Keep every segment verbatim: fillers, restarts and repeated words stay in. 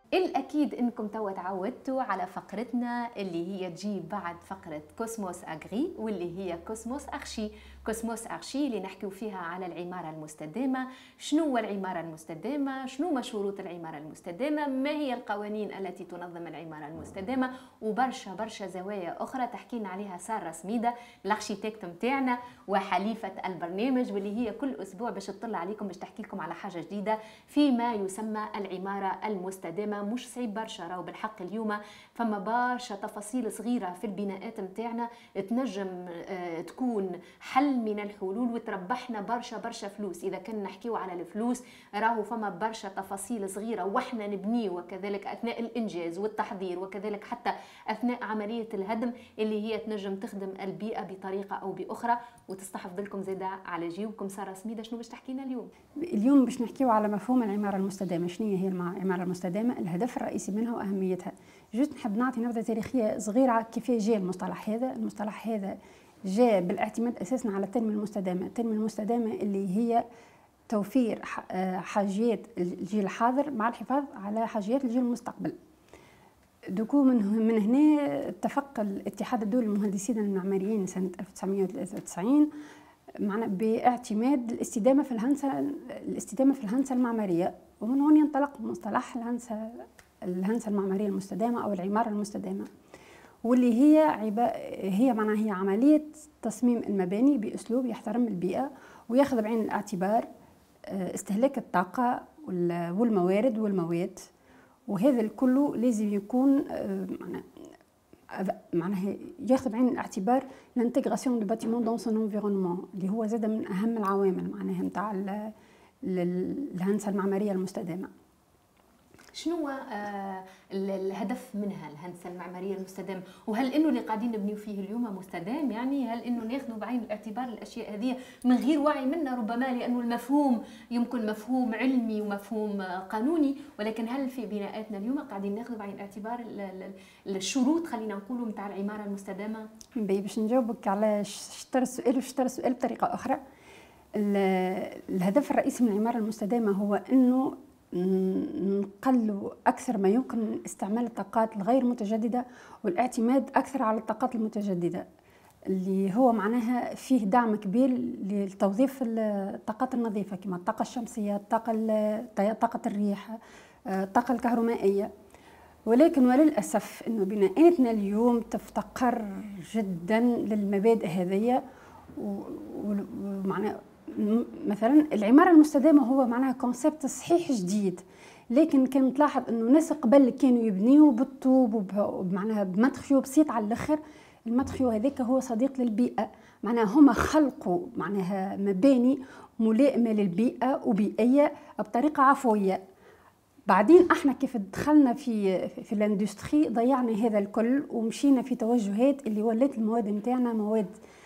الأكيد أنكم توا تعودتوا على فقرتنا اللي هي تجي بعد فقرة كوسموس أغري واللي هي كوسموس أرشي. كوسموس أرشي اللي نحكيو فيها على العمارة المستدامة. شنو هو العمارة المستدامة؟ شنو ما شروط العمارة المستدامة؟ ما هي القوانين التي تنظم العمارة المستدامة؟ وبرشا برشا زوايا أخرى تحكينا عليها سارة سميدة الارشيتكت متاعنا وحليفة البرنامج، واللي هي كل أسبوع باش تطلع عليكم باش تحكي لكم على حاجة جديدة فيما يسمى العمارة المستدامة. مش صعيب برشا، راهو بالحق اليوم فما برشا تفاصيل صغيرة في البناءات متاعنا تنجم تكون حل من الحلول وتربحنا برشا برشا فلوس. إذا كنا نحكيو على الفلوس راهو فما برشا تفاصيل صغيرة وإحنا نبنيه، وكذلك أثناء الإنجاز والتحضير، وكذلك حتى أثناء عملية الهدم اللي هي تنجم تخدم البيئة بطريقة أو بأخرى وتستحفظ لكم زيادة على جيوبكم. سارة سميدة شنو باش تحكينا اليوم؟ اليوم باش نحكيو على مفهوم العمارة المستدامة. شنو هي العمارة المستدامة؟ الهدف الرئيسي منها وأهميتها. جوست نحب نعطي نبذة تاريخية صغيرة كيف جاء المصطلح هذا. المصطلح هذا جاء بالاعتماد أساسا على التنمية المستدامة. التنمية المستدامة اللي هي توفير حاجيات الجيل الحاضر مع الحفاظ على حاجيات الجيل المستقبل. دوكو من من هنا اتفق الاتحاد الدولي للمهندسين المعماريين سنة ألف وتسعمئة وثلاثة وتسعين معنا باعتماد الاستدامة في الهندسة الاستدامة في الهندسة المعمارية، ومن هون ينطلق مصطلح الهندسة الهندسة المعمارية المستدامة أو العمارة المستدامة، واللي هي عبا هي معناها هي عملية تصميم المباني بأسلوب يحترم البيئة وياخذ بعين الاعتبار استهلاك الطاقة والموارد والمواد، وهذا الكل لازم يكون معناها ياخذ بعين الاعتبار الانتغراسيون دو باتيمون دون سون انفيرونمون، اللي هو زاد من اهم العوامل معناها نتاع الهندسه المعماريه المستدامه. شنو هو آه الهدف منها الهندسه المعماريه المستدامه؟ وهل انه اللي قاعدين نبنيو فيه اليوم مستدام؟ يعني هل انه ناخذوا بعين الاعتبار الاشياء هذه من غير وعي منا ربما، لانه المفهوم يمكن مفهوم علمي ومفهوم قانوني، ولكن هل في بناءاتنا اليوم قاعدين ناخذوا بعين الاعتبار الشروط خلينا نقولوا نتاع العماره المستدامه؟ باش نجاوبك على شطر السؤال وشطر السؤال بطريقه اخرى. الهدف الرئيسي من العماره المستدامه هو انه نقلوا أكثر ما يمكن استعمال الطاقات الغير متجددة والاعتماد أكثر على الطاقات المتجددة، اللي هو معناها فيه دعم كبير لتوظيف الطاقات النظيفة كما الطاقة الشمسية، الطاقة طاقة الريح، الطاقة الكهرومائية. ولكن وللأسف أنه بناءاتنا اليوم تفتقر جدا للمبادئ هذه، ومعناها مثلا العمارة المستدامة هو معناها كونسيبت صحيح جديد، لكن كان تلاحظ انه الناس قبل كانوا يبنيوا بالطوب ومعناها بمدخيو بسيط على الاخر. المدخيو هذاك هو صديق للبيئة، معناها هما خلقوا معناها مباني ملائمة للبيئة وبيئية بطريقة عفوية. بعدين احنا كيف دخلنا في في الاندستري ضيعنا هذا الكل ومشينا في توجهات اللي ولات المواد نتاعنا مواد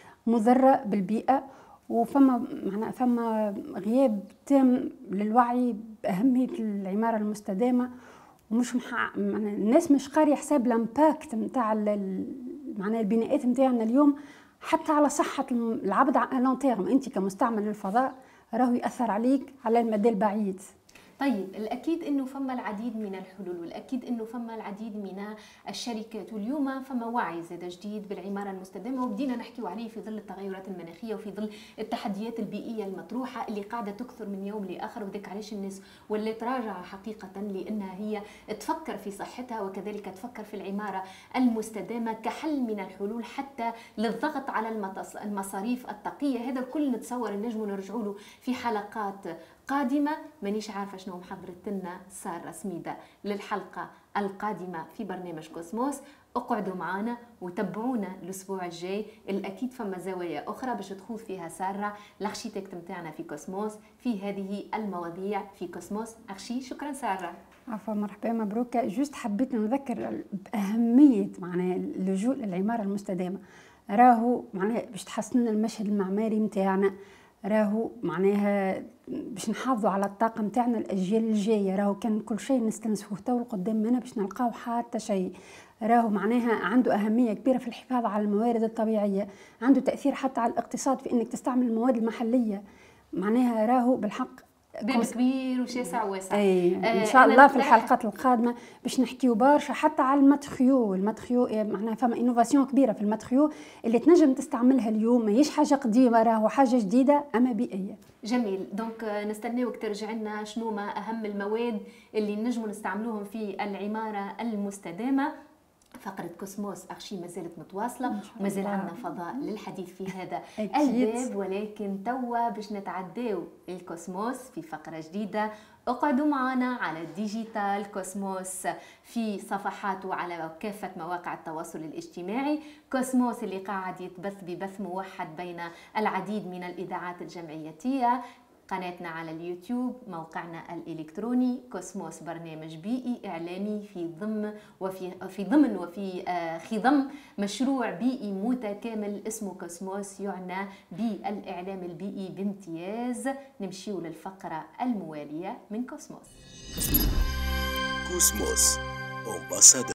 مضرة بالبيئة، وفما معناها فما غياب تام للوعي باهميه العماره المستدامه، ومش مح... الناس مش قاريه حساب الامباكت نتاع معناها البناءات نتاعنا اليوم حتى على صحه العبد على لون تيرم. انت كمستعمل للفضاء راهو ياثر عليك على المدى البعيد. طيب الأكيد أنه فما العديد من الحلول، والأكيد أنه فما العديد من الشركات، واليوم فما وعي زاد جديد بالعمارة المستدامة وبدينا نحكيو عليه في ظل التغيرات المناخية وفي ظل التحديات البيئية المطروحة اللي قاعدة تكثر من يوم لآخر. وذاك علاش الناس ولات راجعة حقيقة لأنها هي تفكر في صحتها وكذلك تفكر في العمارة المستدامة كحل من الحلول حتى للضغط على المصاريف الطاقية. هذا الكل نتصور نجم نرجعوا له في حلقات قادمة. مانيش عارفة شنو محضرت لنا سارة سميدة للحلقة القادمة في برنامج كوسموس. اقعدوا معنا وتابعونا الأسبوع الجاي، الأكيد فما زوايا أخرى باش تخوض فيها سارة الارشيتكت متاعنا في كوسموس في هذه المواضيع في كوسموس أرشي. شكرا سارة. عفوا مرحبا مبروكة. جوست حبيت نذكر بأهمية معناها اللجوء للعمارة المستدامة. راهو معناها باش تحسن لنا المشهد المعماري متاعنا، راهو معناها باش نحافظوا على الطاقه نتاعنا الاجيال الجايه. راهو كان كل شيء نستنسفوه تو لقدام منا باش نلقاو حتى شيء. راهو معناها عنده اهميه كبيره في الحفاظ على الموارد الطبيعيه، عنده تاثير حتى على الاقتصاد في انك تستعمل المواد المحليه. معناها راهو بالحق باب كبير وشاسع واسع. اي آه ان شاء الله في الحلقات القادمه باش نحكيو برشا حتى على الماتخيو. الماتخيو معناها فما انوفاسيون كبيره في الماتخيو اللي تنجم تستعملها اليوم، ماهيش حاجه قديمه، راهو حاجه جديده اما بيئيه. جميل. دونك نستناوك ترجع لنا شنو ما اهم المواد اللي نجموا نستعملوهم في العماره المستدامه. فقرة كوسموس أرشي ما زالت متواصلة ومازال عندنا فضاء للحديث في هذا الباب، ولكن توا باش نتعداو الكوسموس في فقرة جديدة. اقعدوا معنا على ديجيتال كوسموس في صفحاته على كافة مواقع التواصل الاجتماعي. كوسموس اللي قاعد يتبث ببث موحد بين العديد من الإذاعات الجمعيتية، قناتنا على اليوتيوب، موقعنا الإلكتروني كوسموس، برنامج بيئي إعلامي في ضمن وفي في ضمن وفي خضم مشروع بيئي متكامل اسمه كوسموس، يعنى بالإعلام البيئي بامتياز. نمشيو للفقرة الموالية من كوسموس. كوسموس